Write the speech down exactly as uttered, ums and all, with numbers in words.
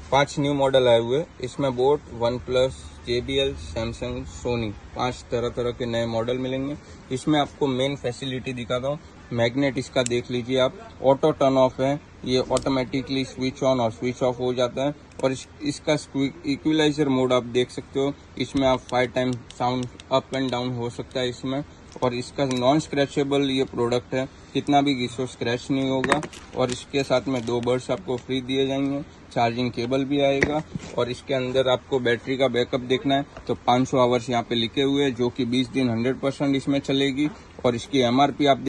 पांच new model आए हुए। इसमें boAt, OnePlus, J B L, Samsung, Sony, पांच तरह तरह के नए मॉडल मिलेंगे। इसमें आपको मेन फैसिलिटी दिखाता हूँ। मैग्नेट इसका देख लीजिए आप, ऑटो टर्न ऑफ है, ये ऑटोमेटिकली स्विच ऑन और स्विच ऑफ हो जाता है। और इस, इसका इक्विलाइजर मोड आप देख सकते हो। इसमें आप five time sound up and down हो सकता है इसमें। और इसका नॉन स्क्रैचेबल ये प्रोडक्ट है, कितना भी घिसो स्क्रैच नहीं होगा। और इसके साथ में दो बर्ड्स आपको फ्री दिए जाएंगे, चार्जिंग केबल भी आएगा। और इसके अंदर आपको बैटरी का बैकअप देखना है तो पाँच सौ आवर्स यहाँ पे लिखे हुए हैं, जो कि बीस दिन हंड्रेड परसेंट इसमें चलेगी। और इसकी एम आर पी आप